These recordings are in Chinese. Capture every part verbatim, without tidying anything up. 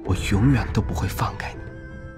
我永远都不会放开你。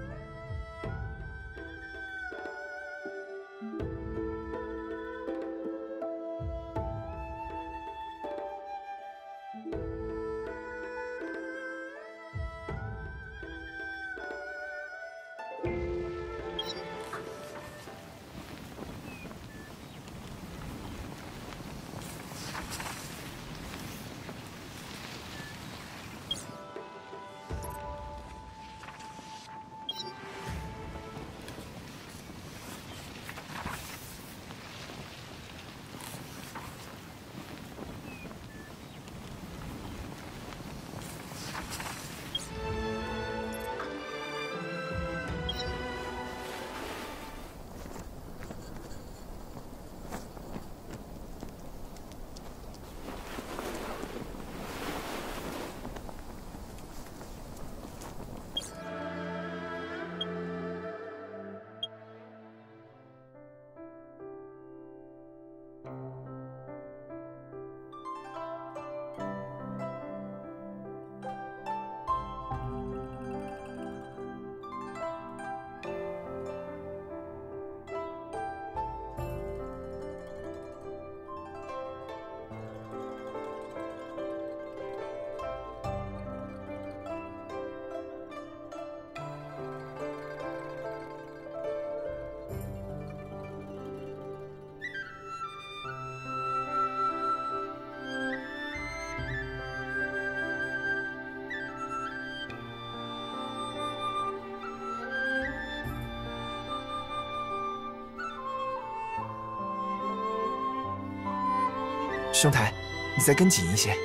兄台，你再跟紧一些。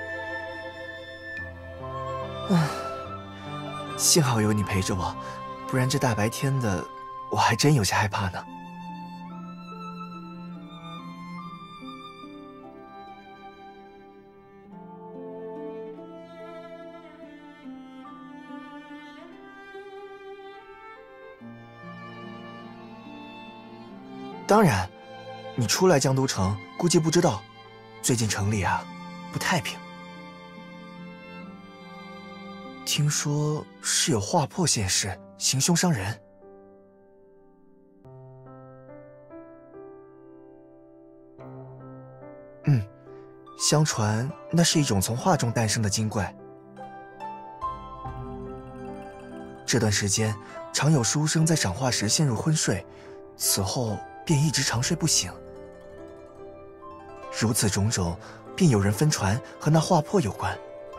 啊，幸好有你陪着我，不然这大白天的，我还真有些害怕呢。当然，你初来江都城，估计不知道。 最近城里啊，不太平。听说是有划破现世，行凶伤人。嗯，相传那是一种从画中诞生的精怪。这段时间，常有书生在赏画时陷入昏睡，此后便一直长睡不醒。 如此种种，便有人分传和那画破有关。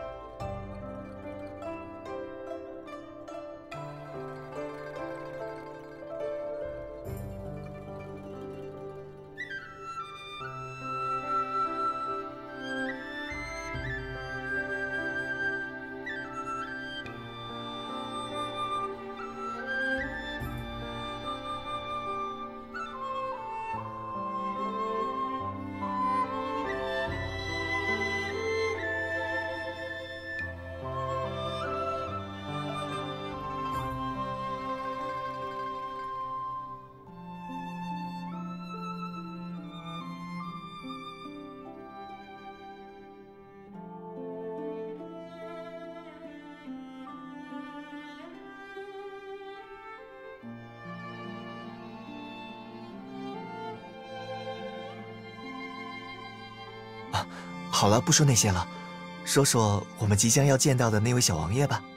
好了，不说那些了，说说我们即将要见到的那位小王爷吧。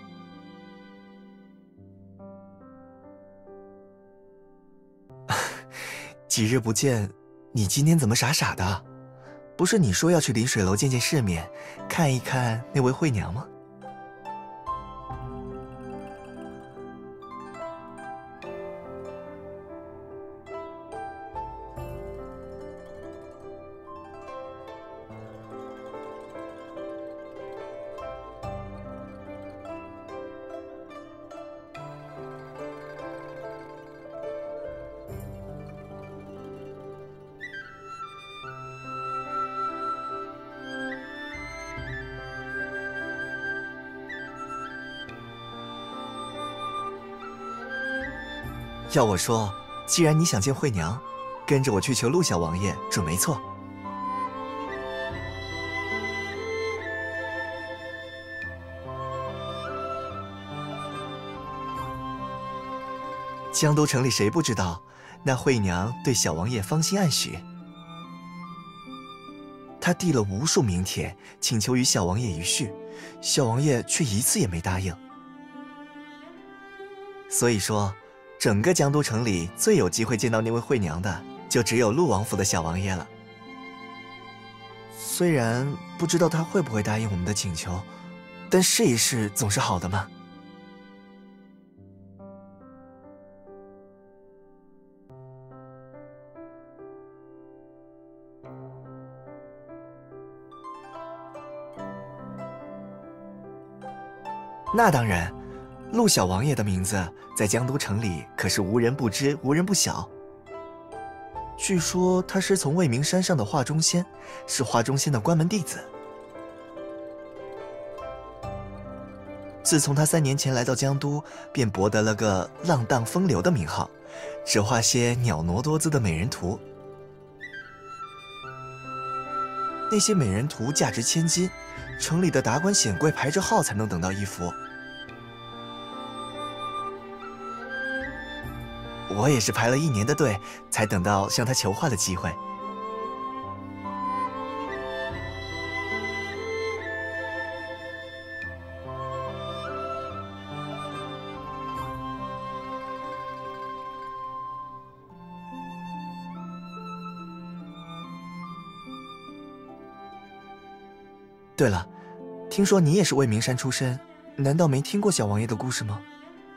几日不见，你今天怎么傻傻的？不是你说要去临水楼见见世面，看一看那位惠娘吗？要我说，既然你想见惠娘，跟着我去求陆小王爷准没错。 江都城里谁不知道，那惠娘对小王爷芳心暗许。她递了无数名帖，请求与小王爷一叙，小王爷却一次也没答应。所以说，整个江都城里最有机会见到那位惠娘的，就只有陆王府的小王爷了。虽然不知道他会不会答应我们的请求，但试一试总是好的嘛。那当然，陆小王爷的名字在江都城里可是无人不知，无人不晓。据说他师从魏明山上的华中仙，是华中仙的关门弟子。自从他三年前来到江都，便博得了个浪荡风流的名号，只画些袅娜多姿的美人图。那些美人图价值千金，城里的达官显贵排着号才能等到一幅。我也是排了一年的队，才等到向他求画的机会。对了，听说你也是魏明山出身，难道没听过小王爷的故事吗？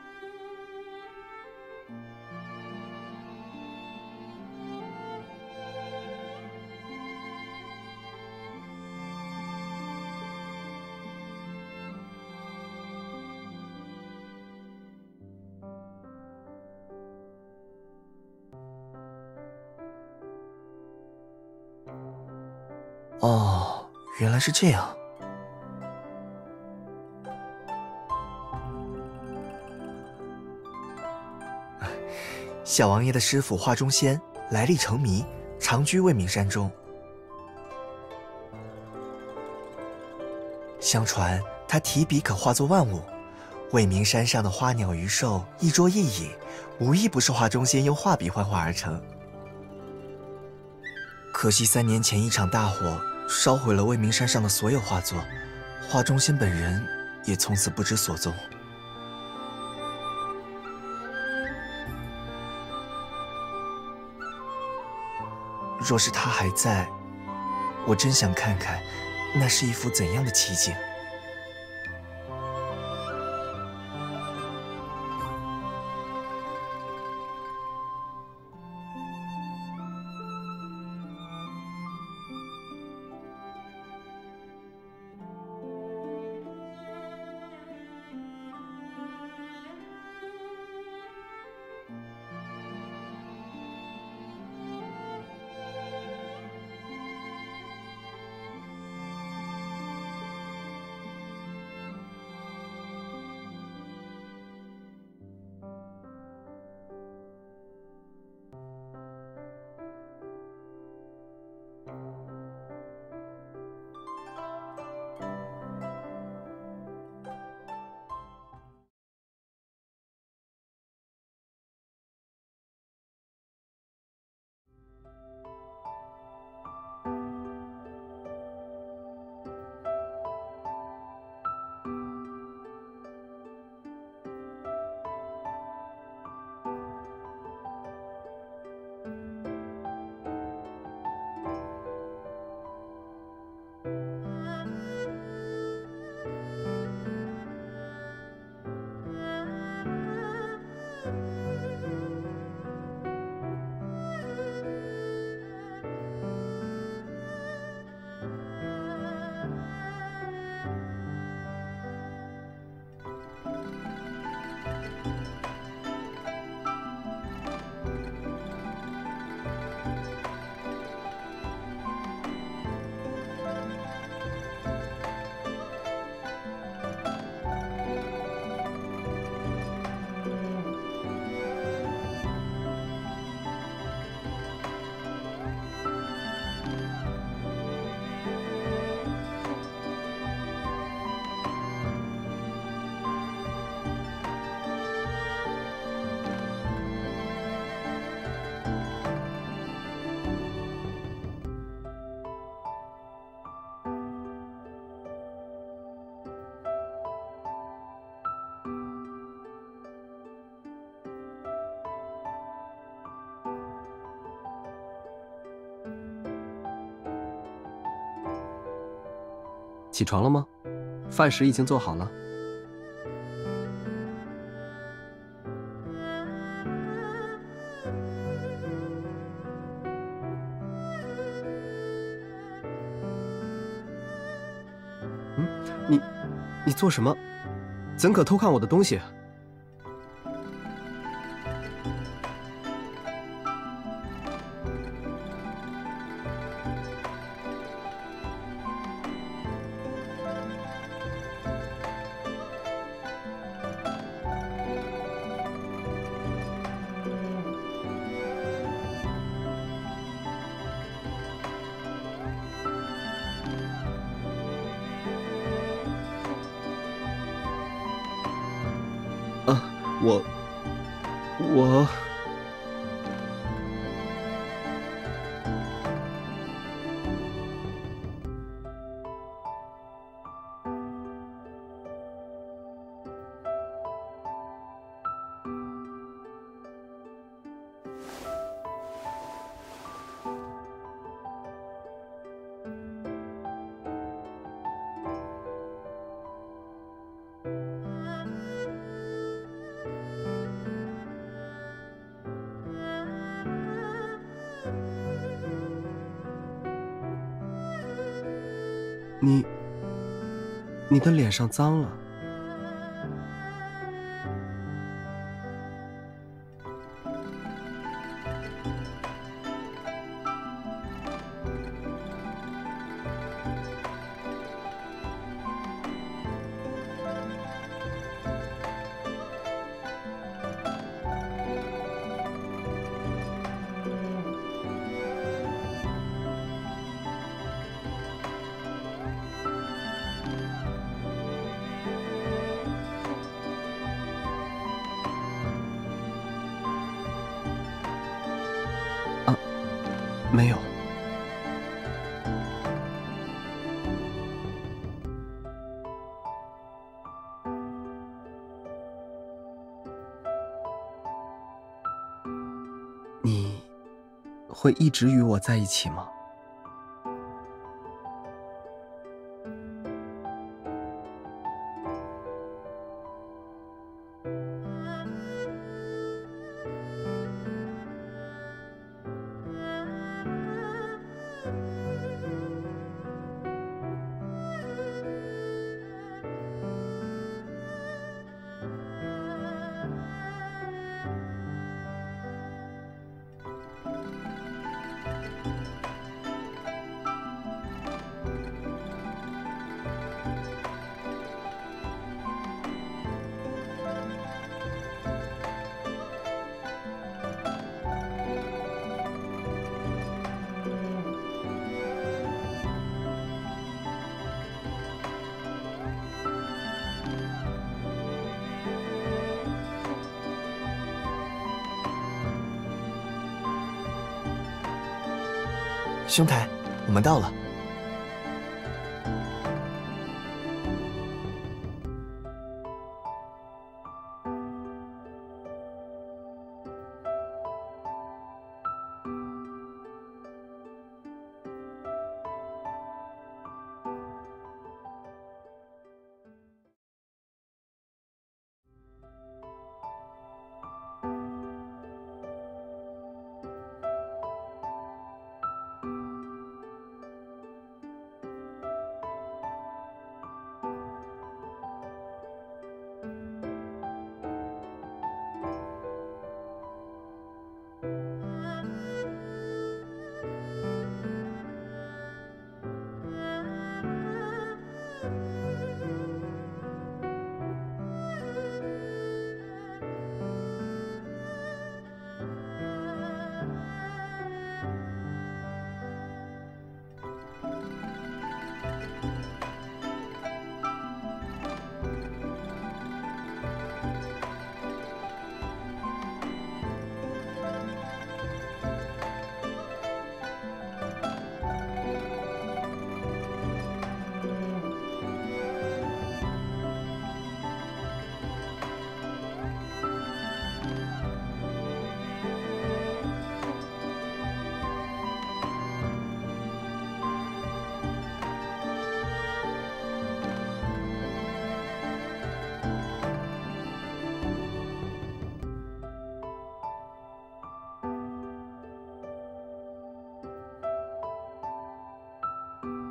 哦，原来是这样。小王爷的师傅华中仙来历成谜，常居魏明山中。相传他提笔可化作万物，魏明山上的花鸟鱼兽、一桌一椅，无一不是华中仙用画笔幻化而成。可惜三年前一场大火烧毁了魏明山上的所有画作，华中仙本人也从此不知所踪。若是他还在，我真想看看，那是一幅怎样的奇景。 起床了吗？饭食已经做好了。嗯，你，你做什么？怎可偷看我的东西？啊，我，我。你，你的脸上脏了。啊，没有。你会一直与我在一起吗？ 兄台，我们到了。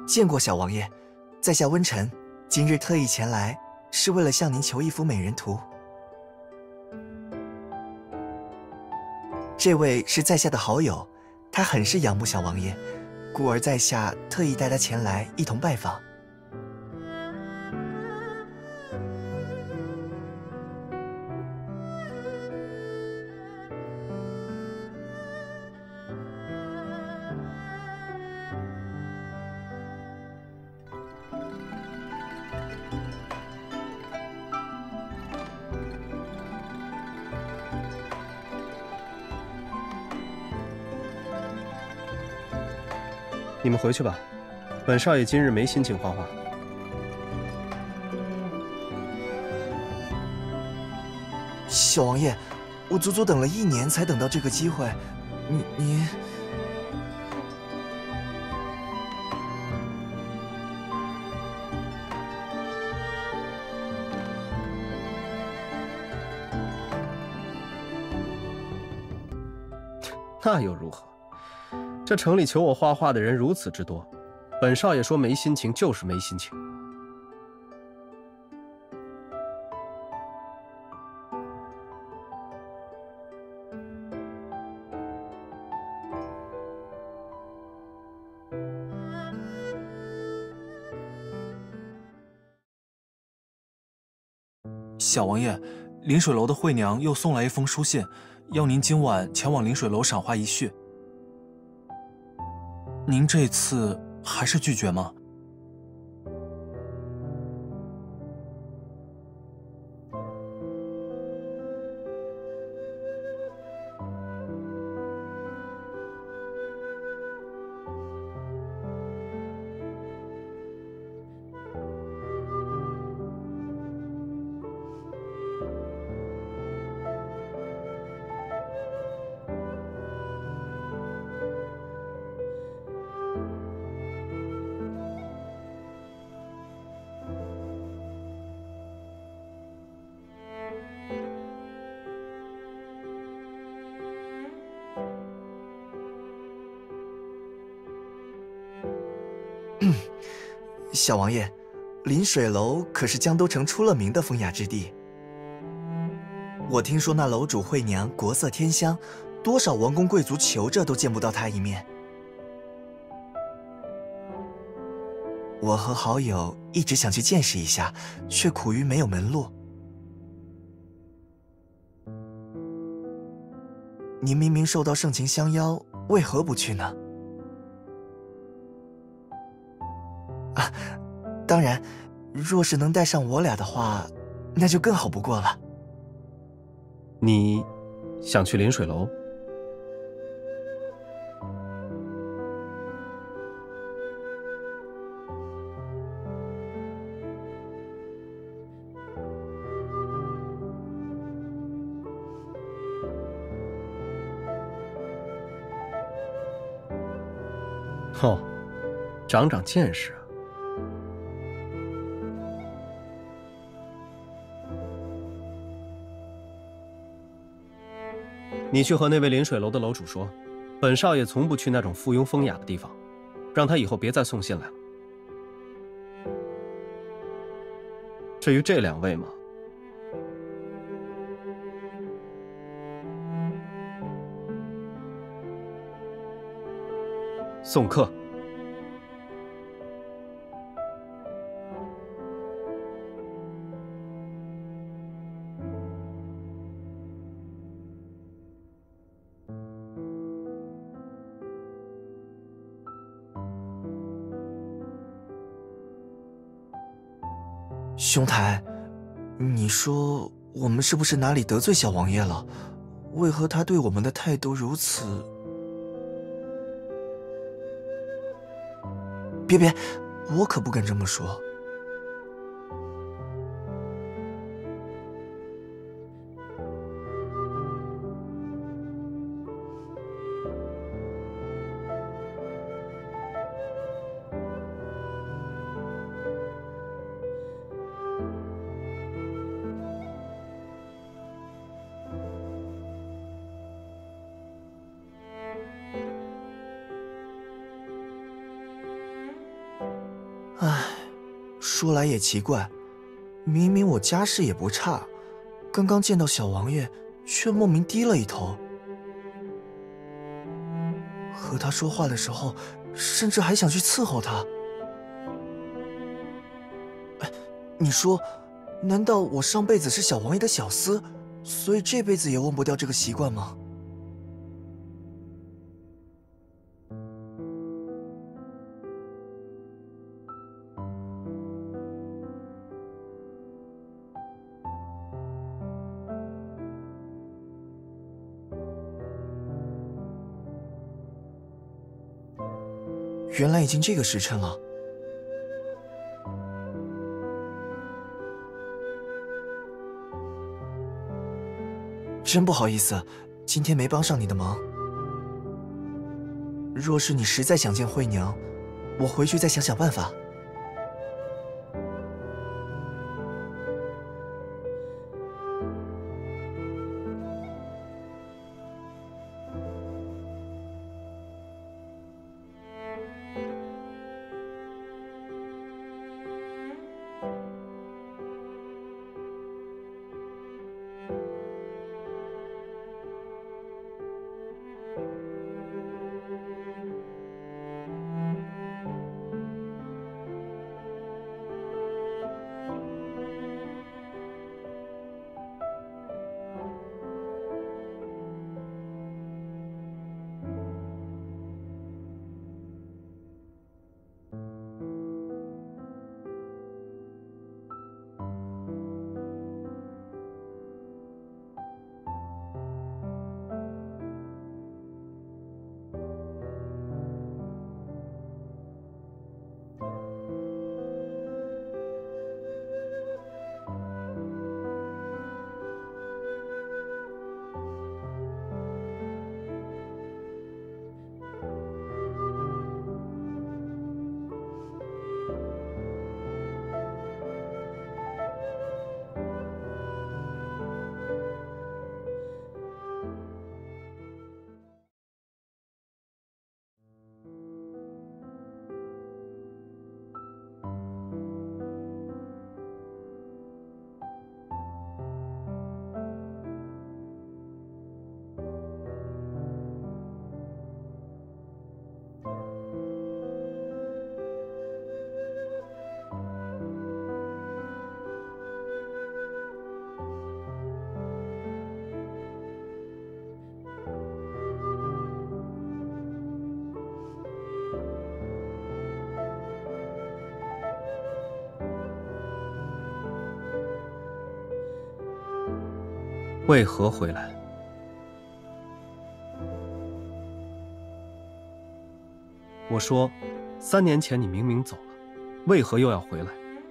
见过小王爷，在下温晨，今日特意前来，是为了向您求一幅美人图。这位是在下的好友，他很是仰慕小王爷，故而在下特意带他前来一同拜访。 你们回去吧，本少爷今日没心情画画。 小王爷，我足足等了一年才等到这个机会，你你…… 那又如何？这城里求我画画的人如此之多，本少爷说没心情就是没心情。 小王爷，临水楼的惠娘又送来一封书信，要您今晚前往临水楼赏花一叙。您这次还是拒绝吗？ 小王爷，临水楼可是江都城出了名的风雅之地。我听说那楼主惠娘国色天香，多少王公贵族求着都见不到她一面。我和好友一直想去见识一下，却苦于没有门路。您明明受到盛情相邀，为何不去呢？啊，当然，若是能带上我俩的话，那就更好不过了。 你想去临水楼？哦，长长见识啊！你去和那位临水楼的楼主说，本少爷从不去那种附庸风雅的地方，让他以后别再送信来了。至于这两位嘛，送客。 兄台，你说我们是不是哪里得罪小王爷了？为何他对我们的态度如此……别别，我可不敢这么说。 唉，说来也奇怪，明明我家世也不差，刚刚见到小王爷，却莫名低了一头。和他说话的时候，甚至还想去伺候他。哎，你说，难道我上辈子是小王爷的小厮，所以这辈子也忘不掉这个习惯吗？原来已经这个时辰了。真不好意思，今天没帮上你的忙。若是你实在想见惠娘，我回去再想想办法。 为何回来？我说，三年前你明明走了，为何又要回来？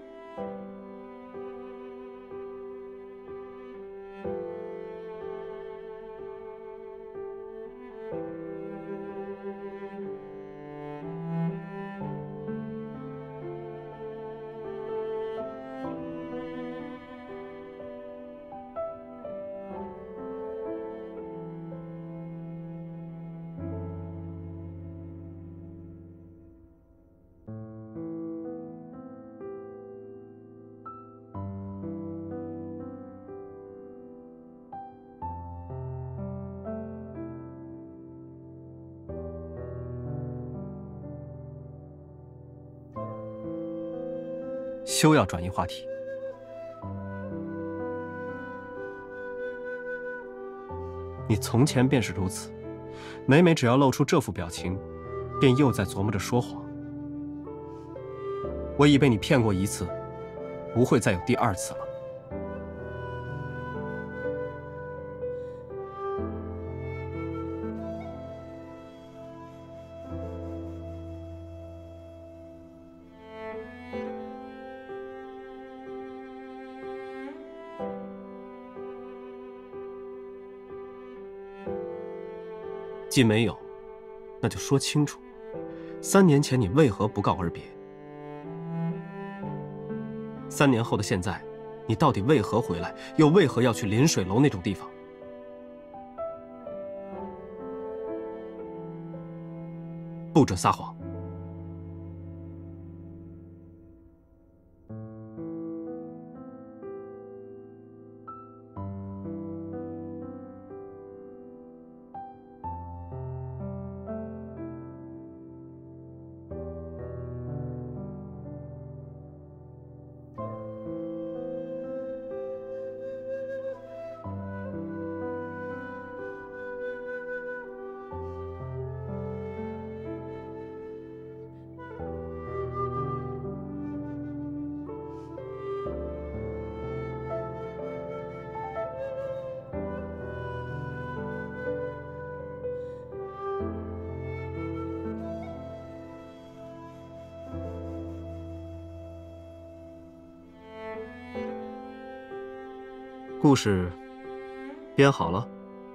休要转移话题。你从前便是如此，每每只要露出这副表情，便又在琢磨着说谎。我已被你骗过一次，不会再有第二次了。既没有，那就说清楚，三年前你为何不告而别？三年后的现在，你到底为何回来，又为何要去临水楼那种地方？不准撒谎！ 故事编好了。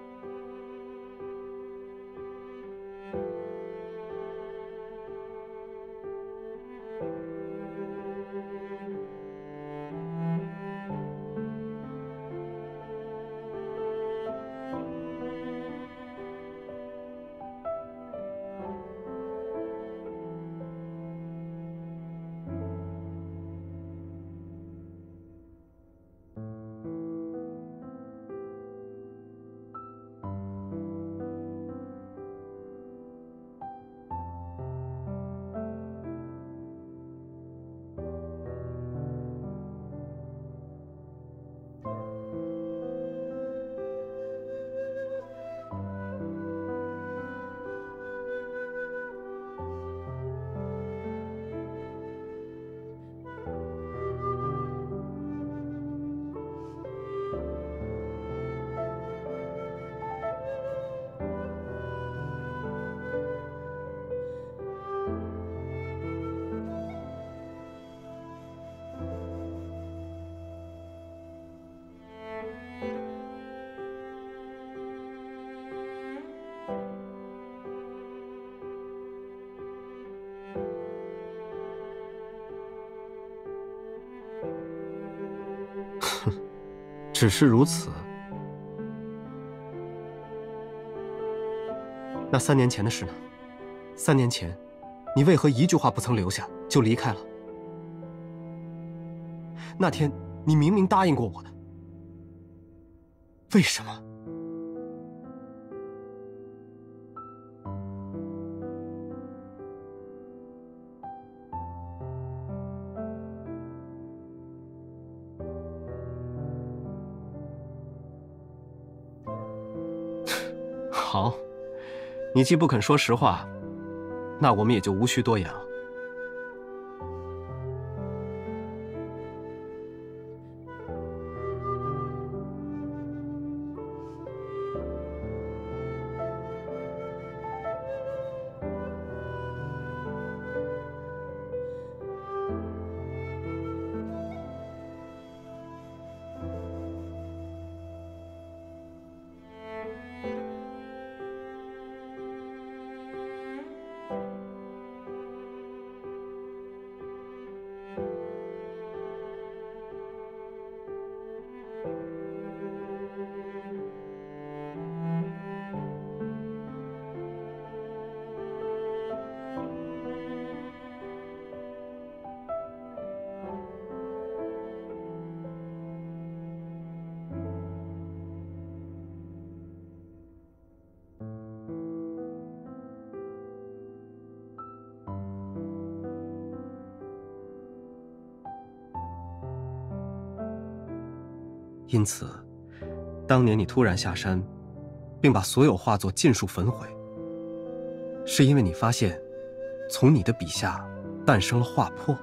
只是如此。那三年前的事呢？三年前，你为何一句话不曾留下就离开了？那天你明明答应过我的，为什么？好，你既不肯说实话，那我们也就无需多言了。因此，当年你突然下山，并把所有画作尽数焚毁，是因为你发现，从你的笔下诞生了画破。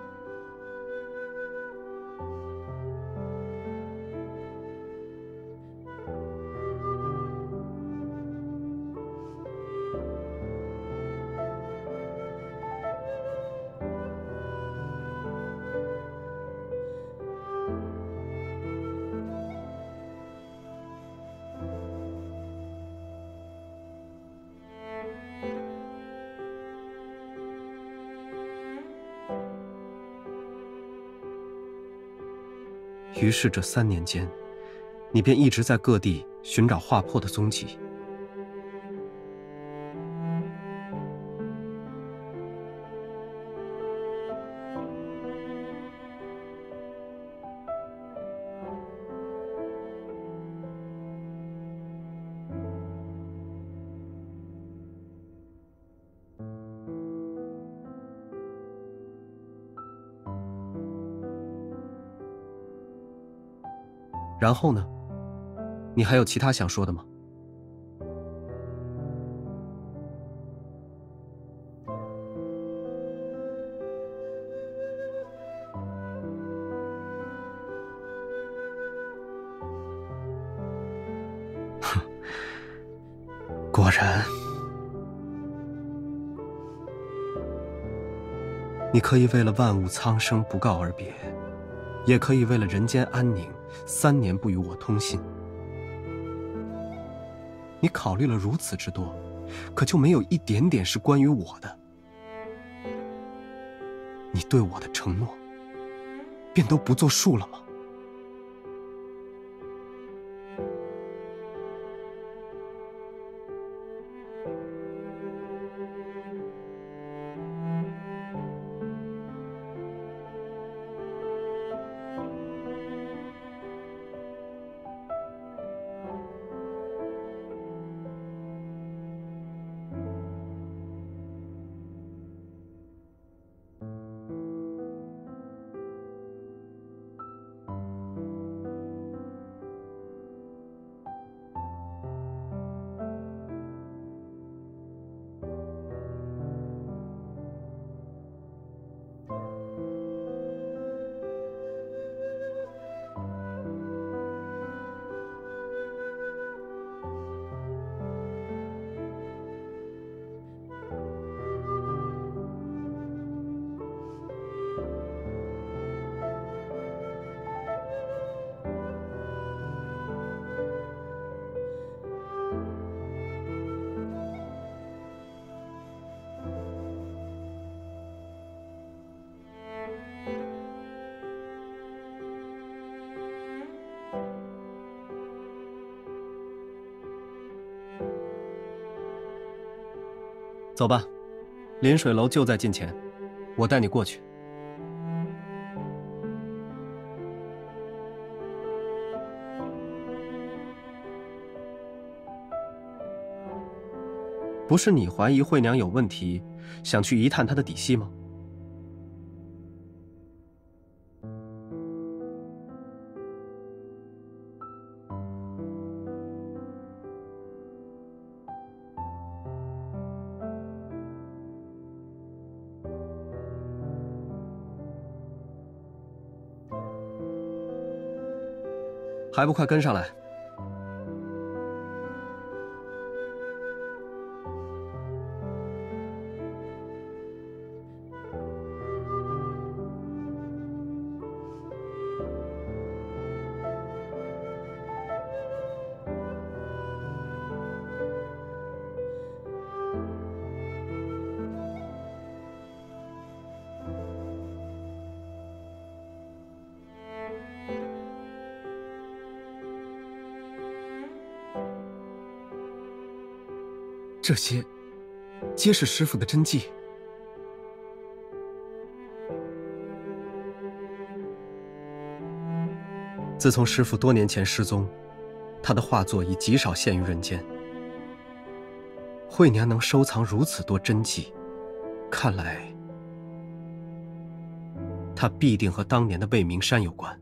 于是这三年间，你便一直在各地寻找画破的踪迹。然后呢？你还有其他想说的吗？哼，果然，你可以为了万物苍生不告而别，也可以为了人间安宁三年不与我通信。你考虑了如此之多，可就没有一点点是关于我的。你对我的承诺，便都不作数了吗？走吧，临水楼就在近前，我带你过去。不是你怀疑惠娘有问题，想去一探她的底细吗？还不快跟上来！这些，皆是师父的真迹。自从师父多年前失踪，他的画作已极少现于人间。惠娘能收藏如此多真迹，看来，他必定和当年的魏明山有关。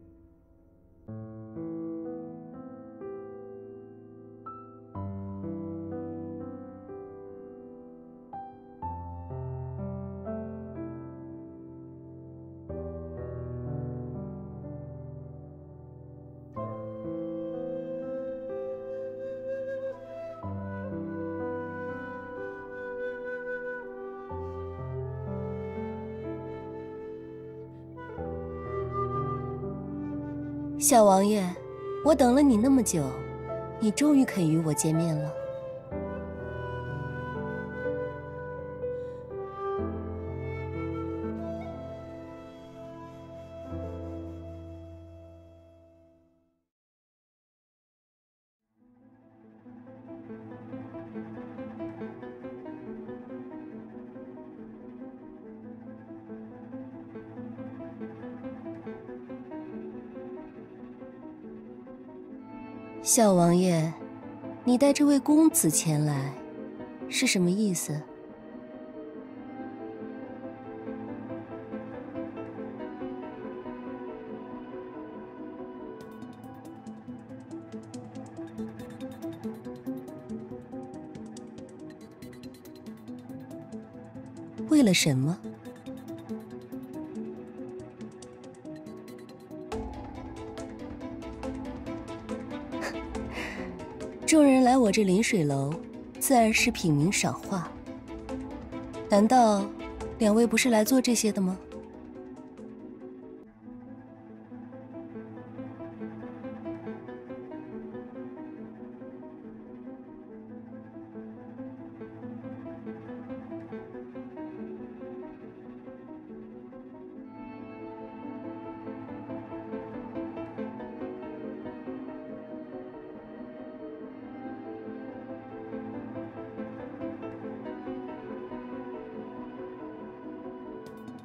小王爷，我等了你那么久，你终于肯与我见面了。小王爷，你带这位公子前来，是什么意思？为了什么？众人来我这临水楼，自然是品茗赏画。难道两位不是来做这些的吗？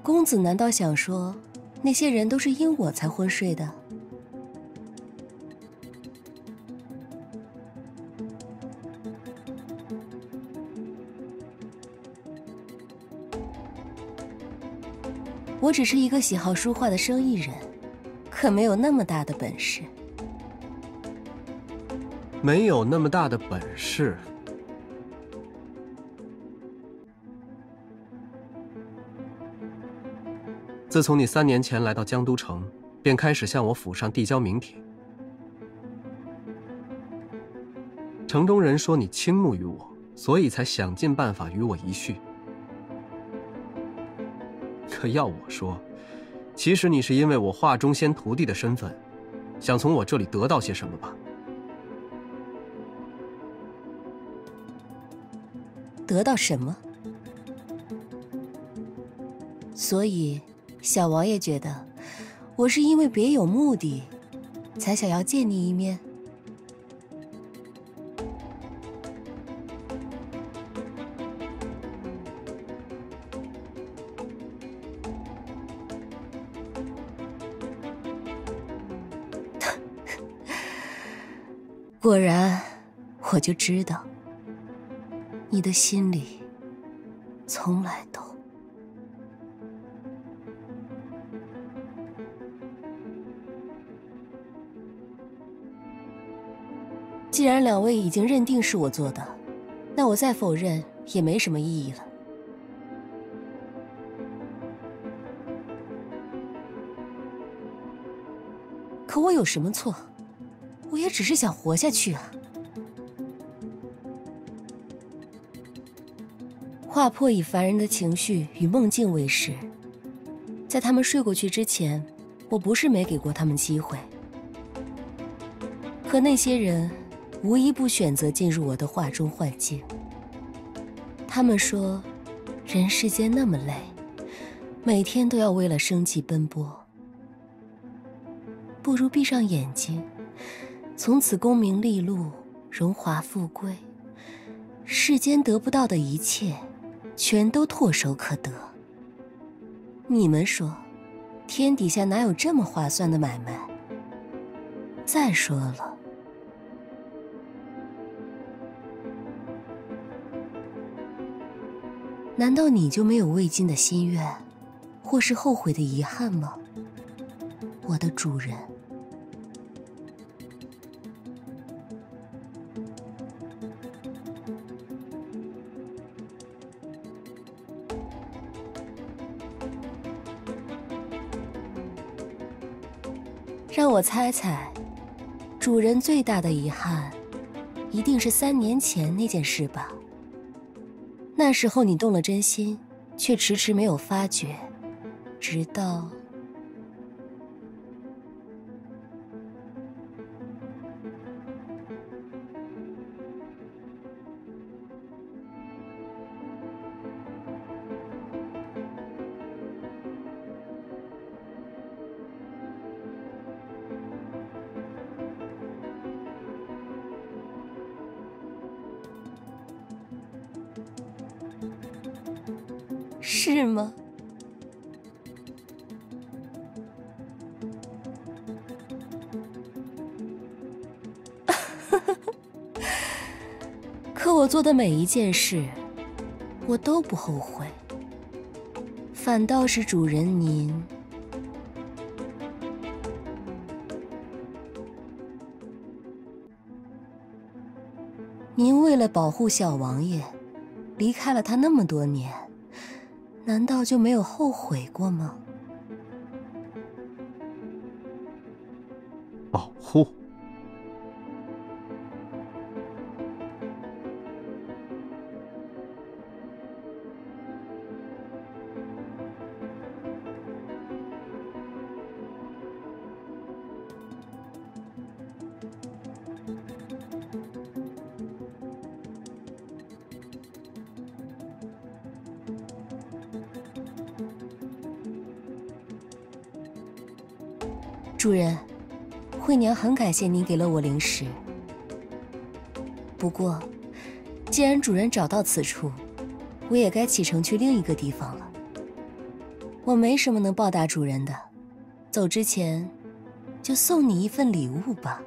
公子难道想说，那些人都是因我才昏睡的？我只是一个喜好书画的生意人，可没有那么大的本事。 没有那么大的本事。自从你三年前来到江都城，便开始向我府上递交名帖。城中人说你倾慕于我，所以才想尽办法与我一叙。可要我说，其实你是因为我华中仙徒弟的身份，想从我这里得到些什么吧？ 得到什么？所以，小王爷觉得我是因为别有目的，才想要见你一面。果然，我就知道，你的心里从来都……既然两位已经认定是我做的，那我再否认也没什么意义了。可我有什么错？我也只是想活下去啊！划破以凡人的情绪与梦境为食，在他们睡过去之前，我不是没给过他们机会。可那些人无一不选择进入我的画中幻境。他们说，人世间那么累，每天都要为了生计奔波，不如闭上眼睛，从此功名利禄、荣华富贵，世间得不到的一切，全都唾手可得。你们说，天底下哪有这么划算的买卖？再说了，难道你就没有未尽的心愿，或是后悔的遗憾吗，我的主人？让我猜猜，主人最大的遗憾，一定是三年前那件事吧？那时候你动了真心，却迟迟没有发觉，直到……是吗？可我做的每一件事，我都不后悔，反倒是主人您……您为了保护小王爷，离开了他那么多年。难道就没有后悔过吗？ 保护？ 主人，惠娘很感谢您给了我灵石。不过，既然主人找到此处，我也该启程去另一个地方了。 我没什么能报答主人的，走之前就送你一份礼物吧。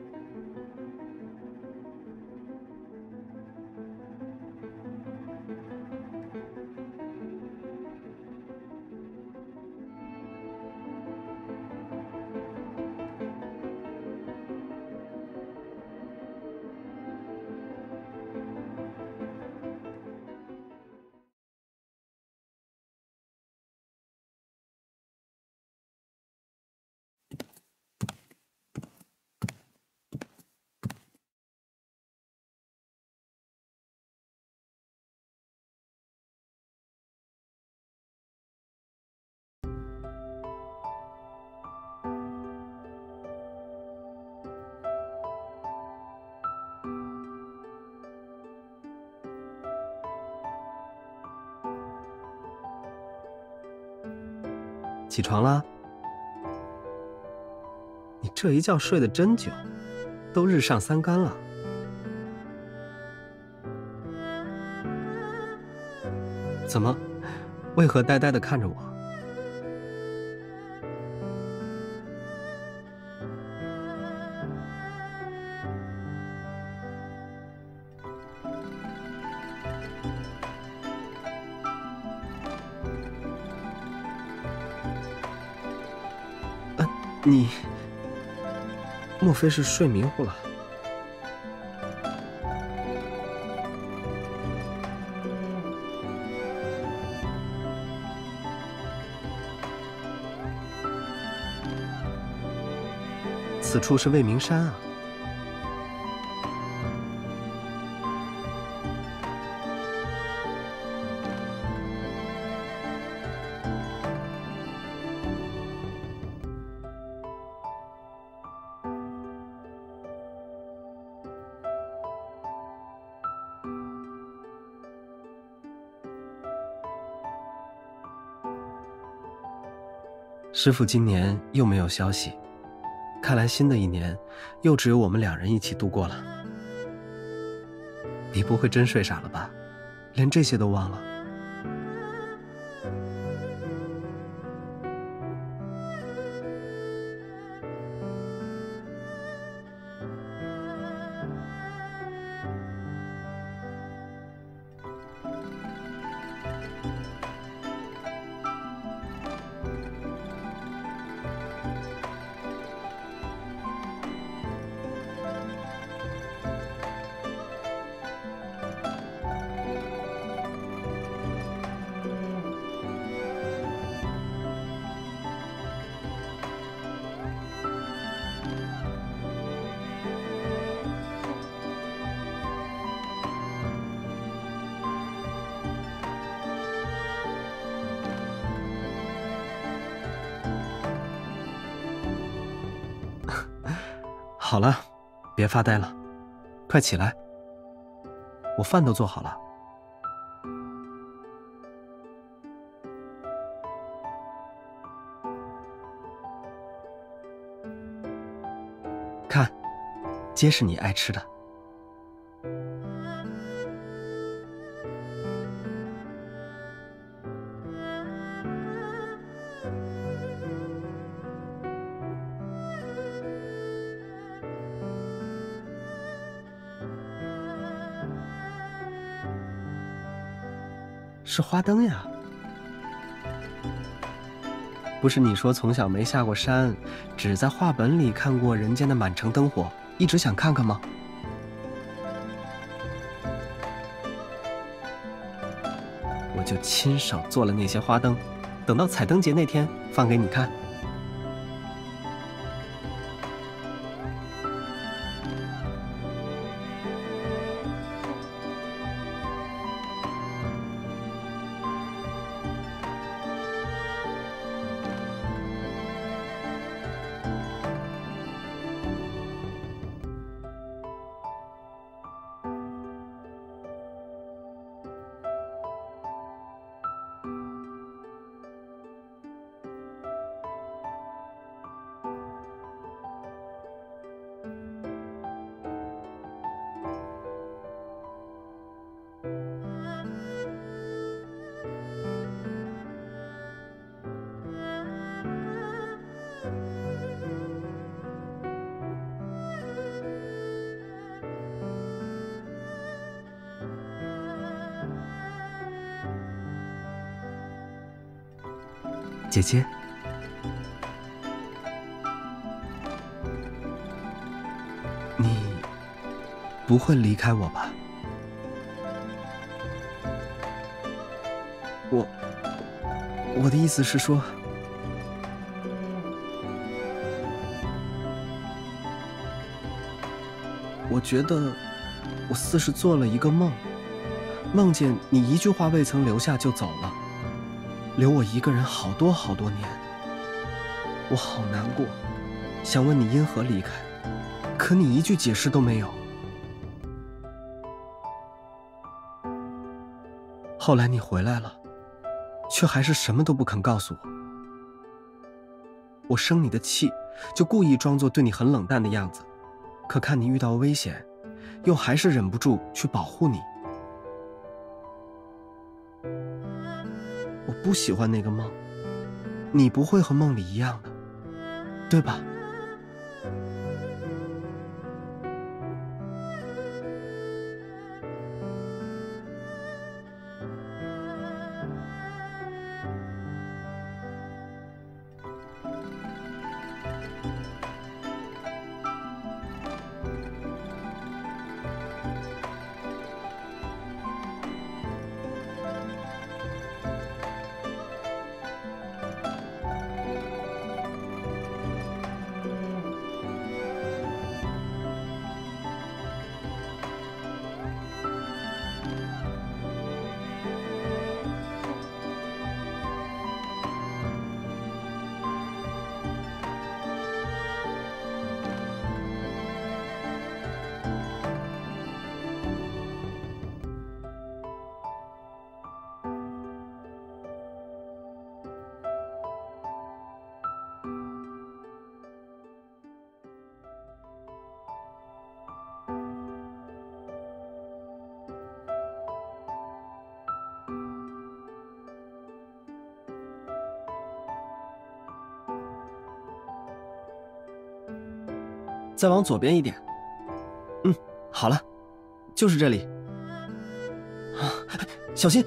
起床啦！你这一觉睡得真久，都日上三竿了。怎么？为何呆呆地看着我？你莫非是睡迷糊了？此处是未名山啊。师父今年又没有消息，看来新的一年又只有我们两人一起度过了。你不会真睡傻了吧？连这些都忘了？好了，别发呆了，快起来，我饭都做好了。看，皆是你爱吃的。是花灯呀！不是你说从小没下过山，只在画本里看过人间的满城灯火，一直想看看吗？我就亲手做了那些花灯，等到彩灯节那天放给你看。 姐姐，你不会离开我吧？我我的意思是说，我觉得我似是做了一个梦，梦见你一句话未曾留下就走了，留我一个人好多好多年。我好难过，想问你因何离开，可你一句解释都没有。后来你回来了，却还是什么都不肯告诉我。我生你的气，就故意装作对你很冷淡的样子，可看你遇到危险，又还是忍不住去保护你。我不喜欢那个梦，你不会和梦里一样的，对吧？再往左边一点。嗯，好了，就是这里。啊，小心！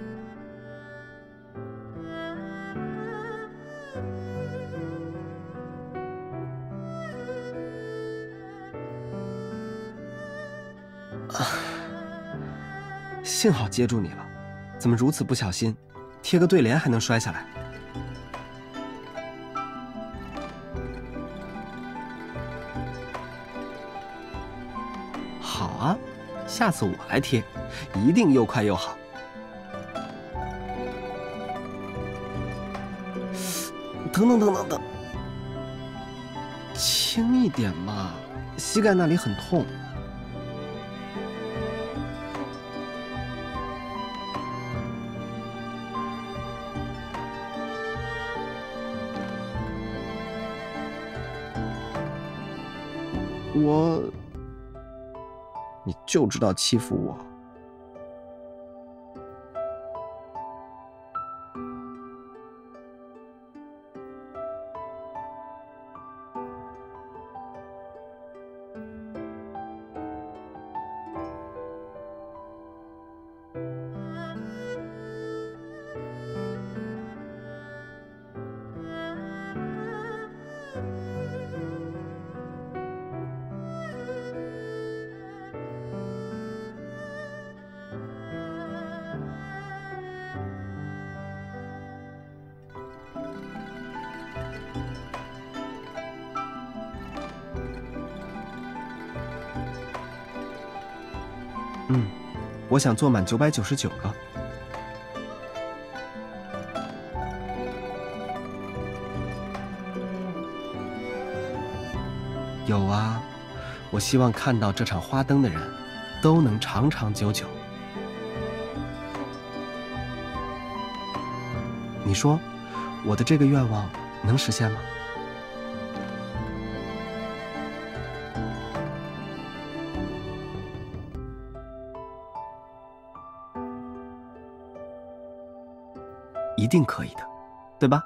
啊，幸好接住你了，怎么如此不小心，贴个对联还能摔下来？好啊，下次我来贴，一定又快又好。等等等等等，轻一点嘛，膝盖那里很痛。我，你就知道欺负我。嗯，我想做满九百九十九个。有啊，我希望看到这场花灯的人，都能长长久久。你说，我的这个愿望能实现吗？一定可以的，对吧？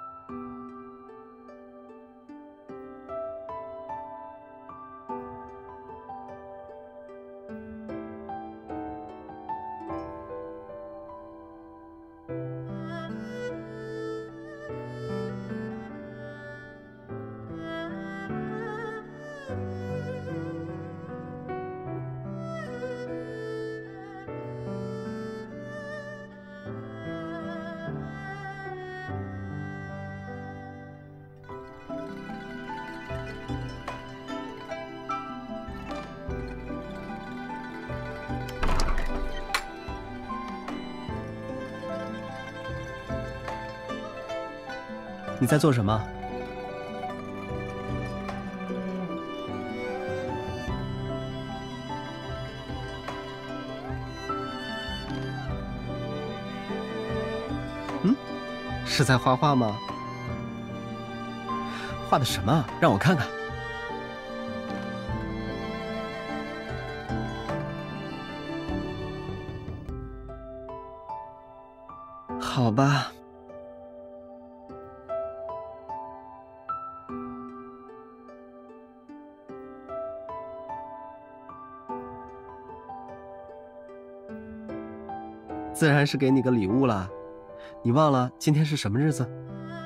你在做什么？嗯，是在画画吗？画的什么？让我看看。好吧。自然是给你个礼物啦。你忘了今天是什么日子？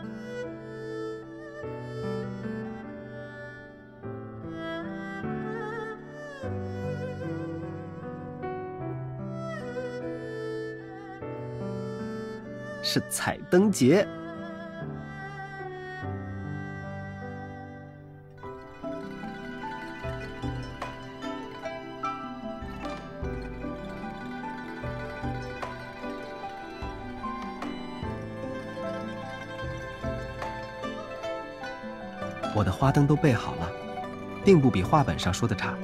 是彩灯节。我的花灯都备好了，并不比画本上说的差。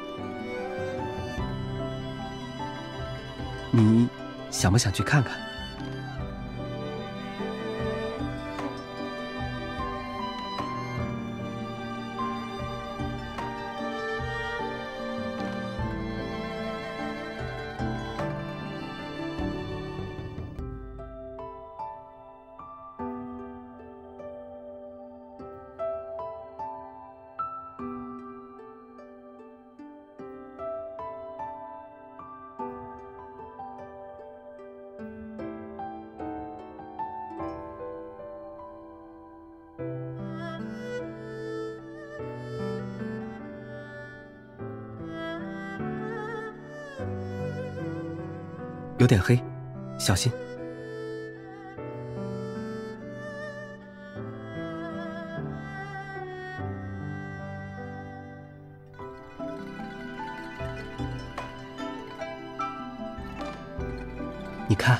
你想不想去看看？有点黑，小心。你看，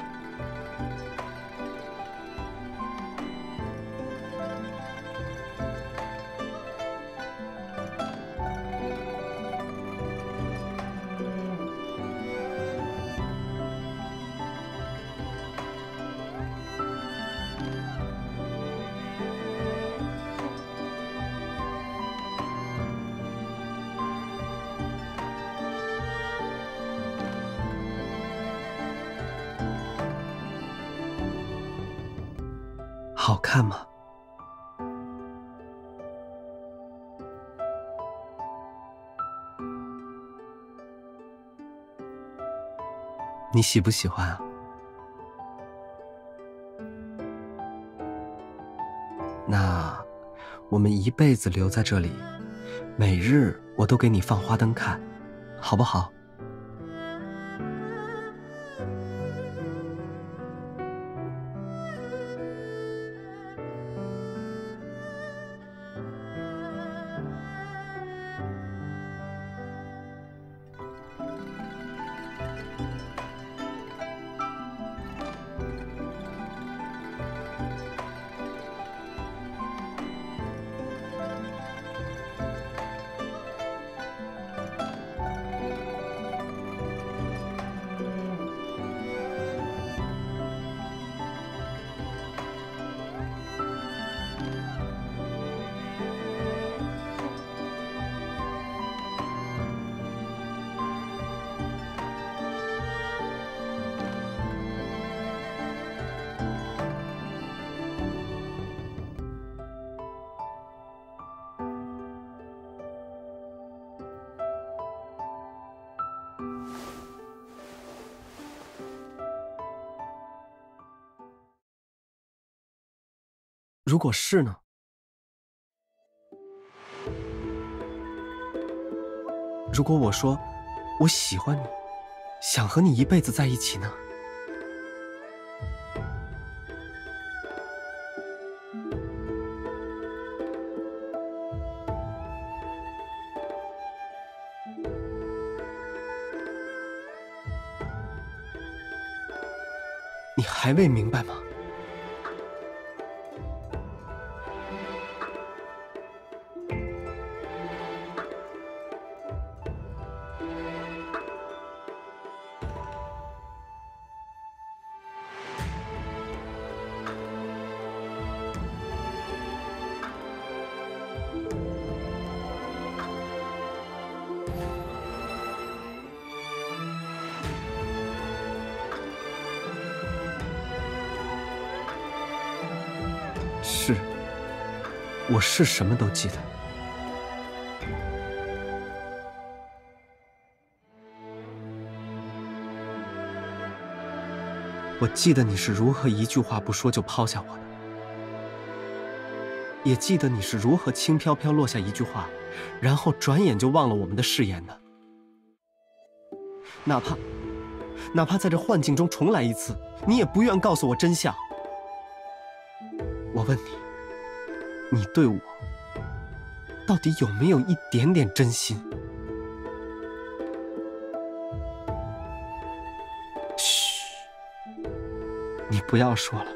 好看吗？你喜不喜欢啊？那我们一辈子留在这里，每日我都给你放花灯看，好不好？如果是呢？如果我说我喜欢你，想和你一辈子在一起呢？你还未明白吗？ 是，我是什么都记得。我记得你是如何一句话不说就抛下我的，也记得你是如何轻飘飘落下一句话，然后转眼就忘了我们的誓言的。哪怕，哪怕在这幻境中重来一次，你也不愿告诉我真相。我问你，你对我到底有没有一点点真心？嘘，你不要说了。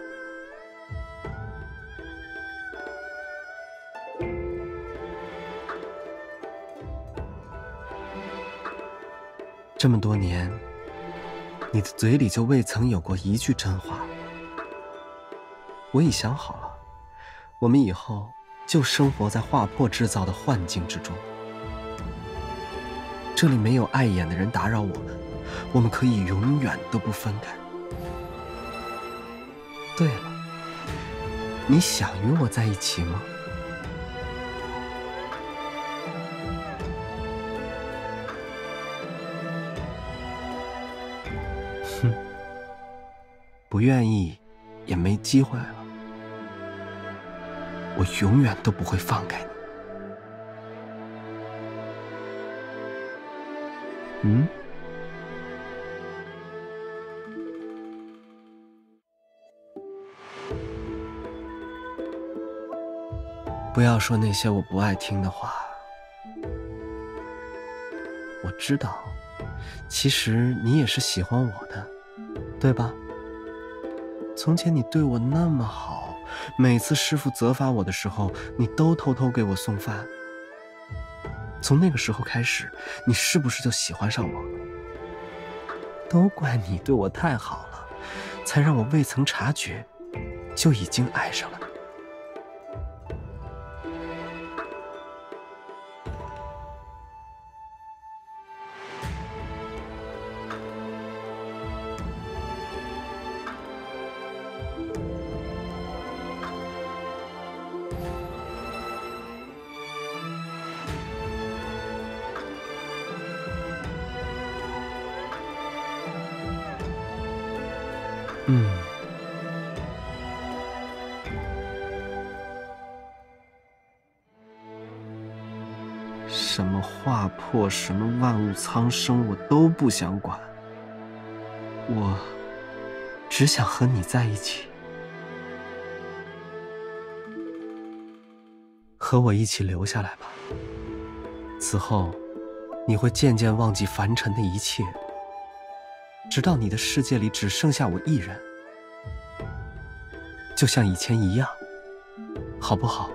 这么多年，你的嘴里就未曾有过一句真话。我已想好了，我们以后就生活在划破制造的幻境之中。这里没有碍眼的人打扰我们，我们可以永远都不分开。对了，你想与我在一起吗？哼，不愿意也没机会了。我永远都不会放开你。嗯？不要说那些我不爱听的话。我知道，其实你也是喜欢我的，对吧？从前你对我那么好，每次师父责罚我的时候，你都偷偷给我送饭。从那个时候开始，你是不是就喜欢上我了？都怪你对我太好了，才让我未曾察觉，就已经爱上了你。嗯，什么划破，什么万物苍生，我都不想管。我只想和你在一起，和我一起留下来吧。此后，你会渐渐忘记凡尘的一切，直到你的世界里只剩下我一人，就像以前一样，好不好？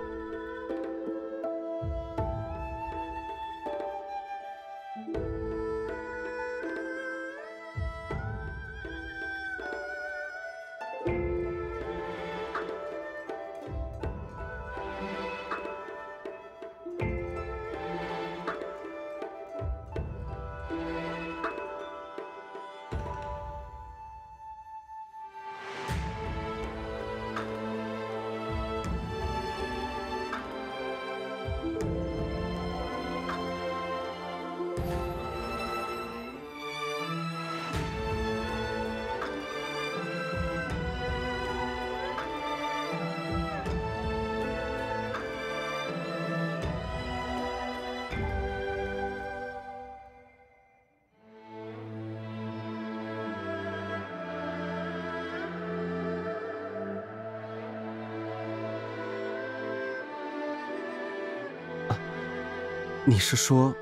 你是说，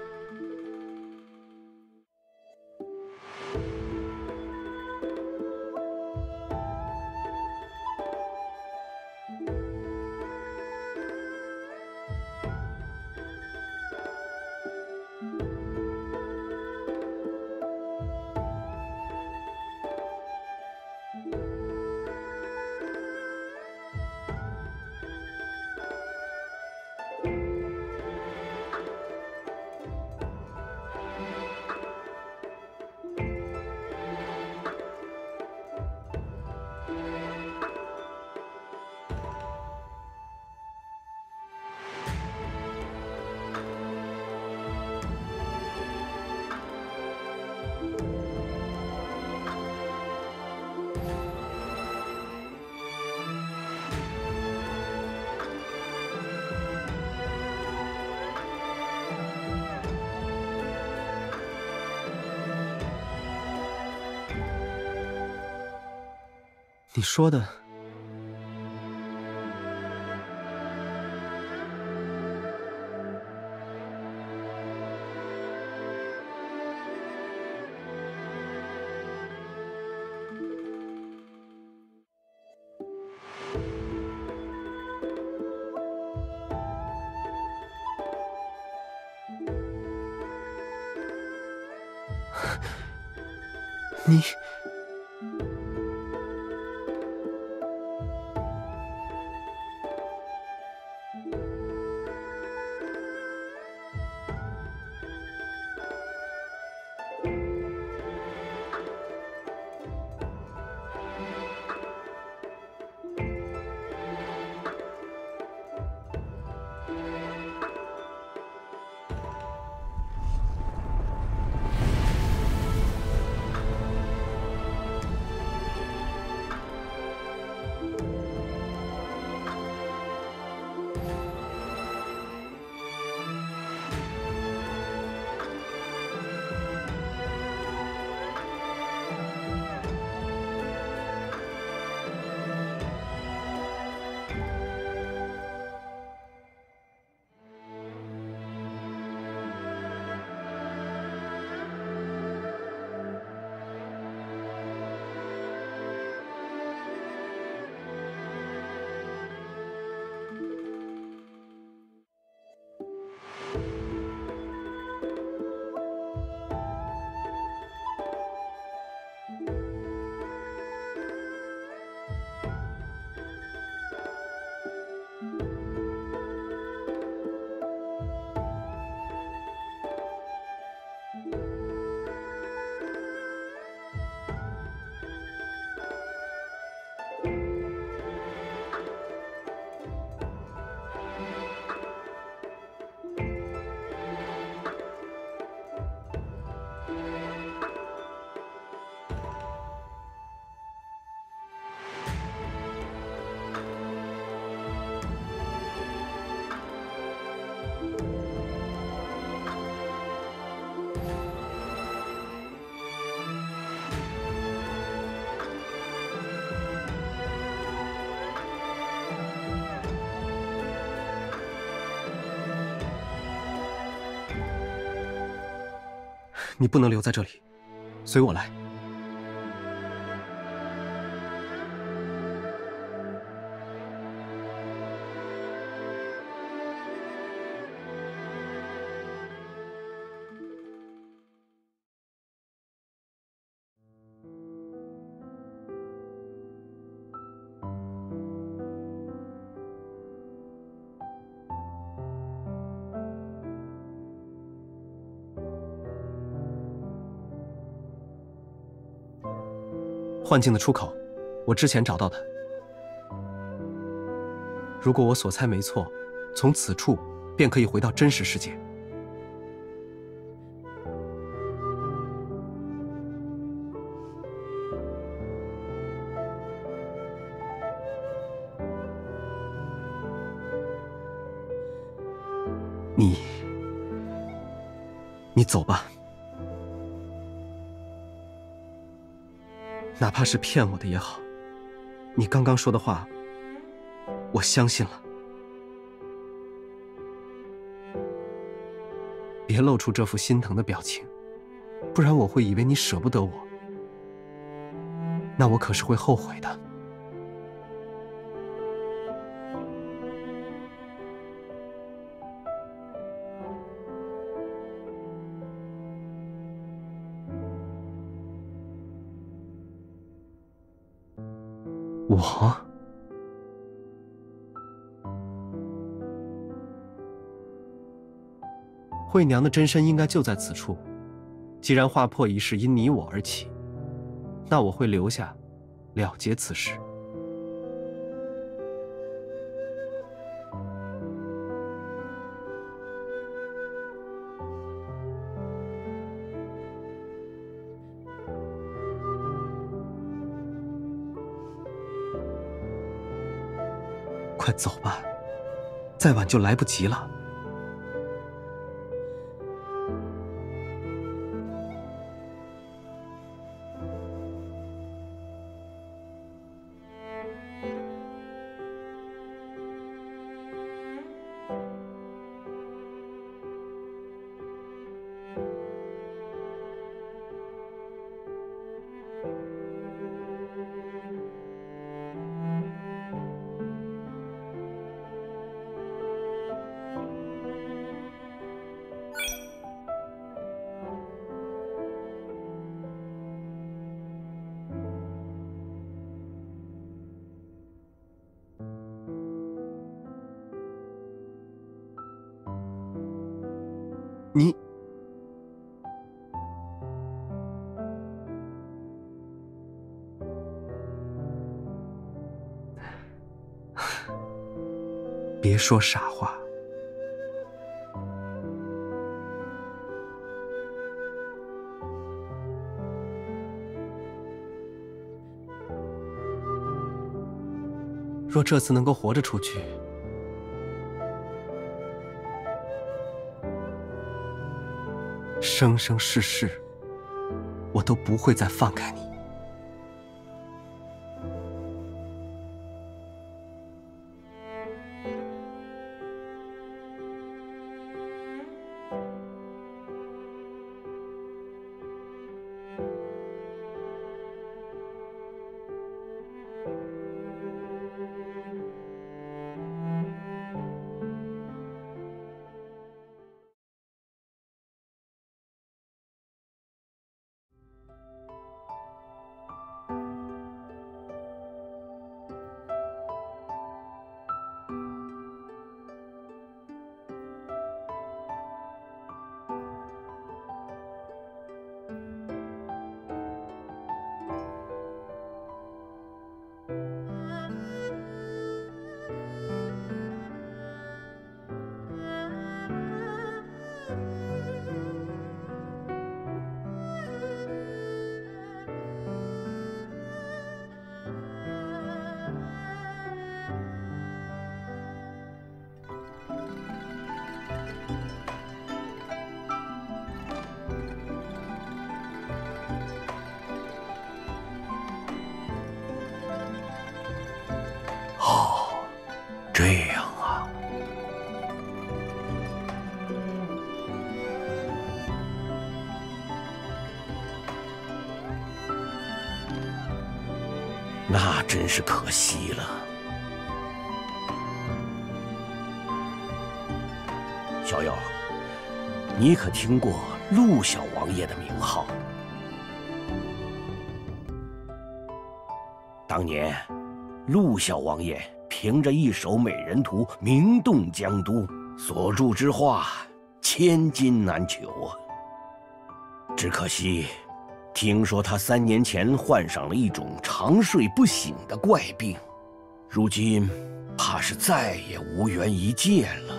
你说的，你。你不能留在这里，随我来。幻境的出口，我之前找到的。如果我所猜没错，从此处便可以回到真实世界。你，你走吧。哪怕是骗我的也好，你刚刚说的话，我相信了。别露出这副心疼的表情，不然我会以为你舍不得我，那我可是会后悔的。我，惠娘的真身应该就在此处。既然划破一事因你我而起，那我会留下，了结此事。快走吧，再晚就来不及了。 你……别说傻话。若这次能够活着出去，生生世世，我都不会再放开你。 这样啊，那真是可惜了。小友，你可听过陆小王爷的名号？当年，陆小王爷凭着一手美人图名动江都，所著之画千金难求啊。只可惜，听说他三年前患上了一种长睡不醒的怪病，如今怕是再也无缘一见了。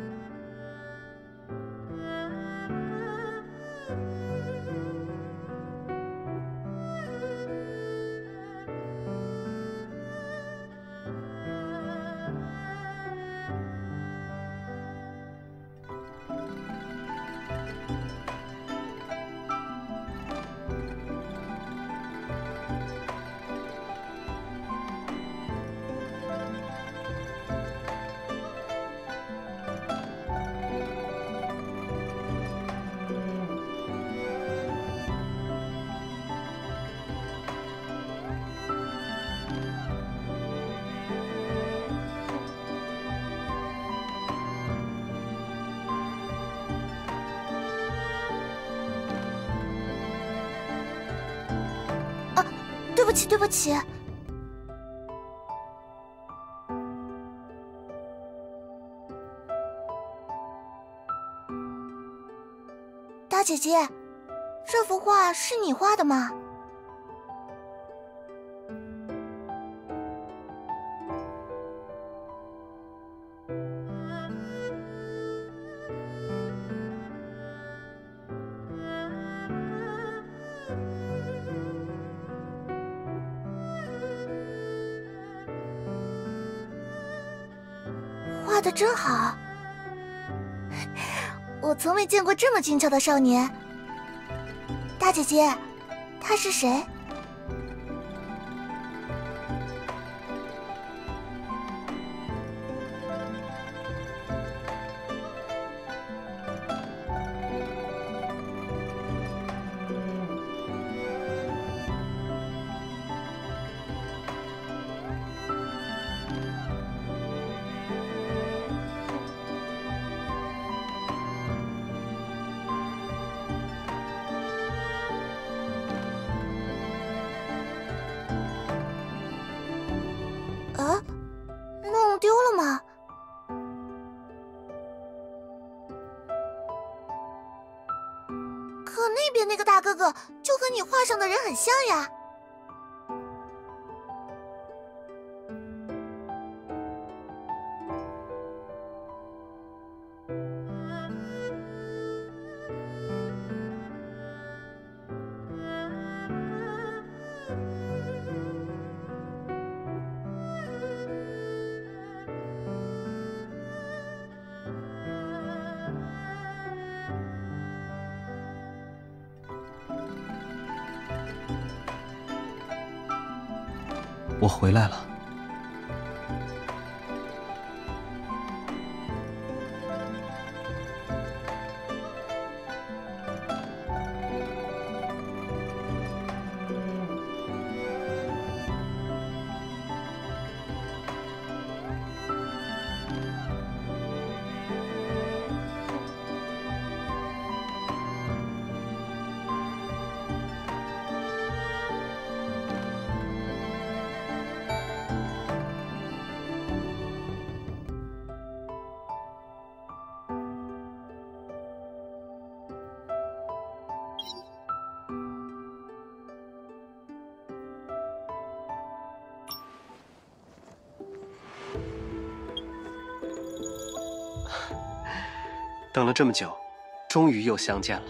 对不起，对不起。大姐姐，这幅画是你画的吗？画的真好，我从没见过这么俊俏的少年。大姐姐，他是谁？ 边那个大哥哥就和你画上的人很像呀。 我回来了。等了这么久，终于又相见了。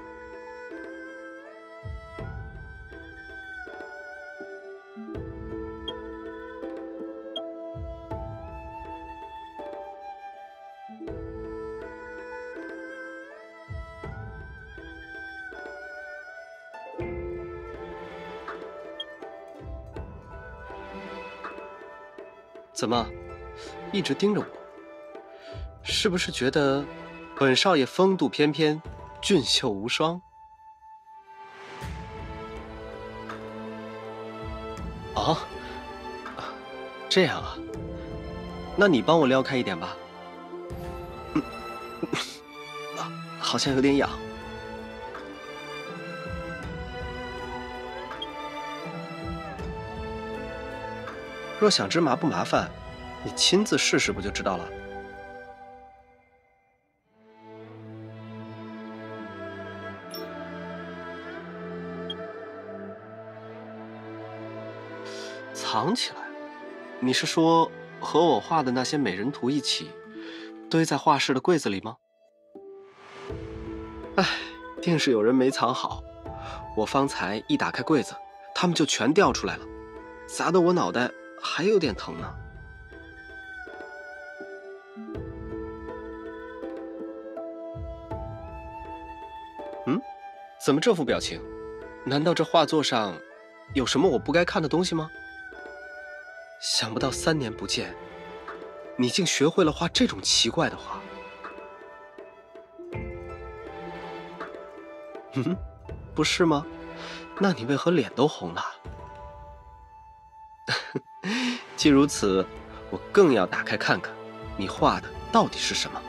怎么，一直盯着我？是不是觉得本少爷风度翩翩，俊秀无双？哦，这样啊，那你帮我撩开一点吧。嗯，好像有点痒。若想知麻不麻烦，你亲自试试不就知道了。藏起来？你是说和我画的那些美人图一起堆在画室的柜子里吗？唉，定是有人没藏好。我方才一打开柜子，它们就全掉出来了，砸得我脑袋还有点疼呢。嗯，怎么这副表情？难道这画作上有什么我不该看的东西吗？想不到三年不见，你竟学会了画这种奇怪的画。嗯，不是吗？那你为何脸都红了？既如此，我更要打开看看，你画的到底是什么。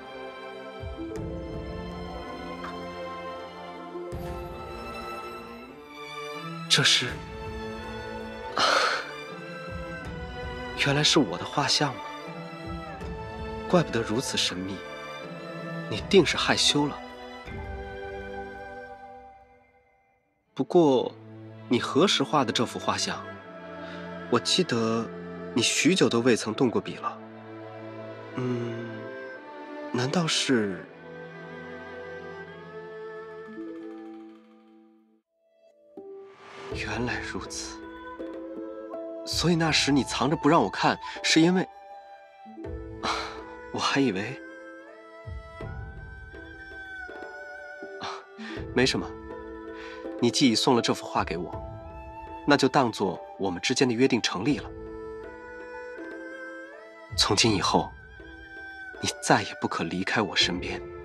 这是，啊，原来是我的画像吗？怪不得如此神秘，你定是害羞了。不过，你何时画的这幅画像？我记得你许久都未曾动过笔了。嗯，难道是……原来如此，所以那时你藏着不让我看，是因为……我还以为……啊，没什么。你既已送了这幅画给我，那就当作我们之间的约定成立了。从今以后，你再也不可离开我身边。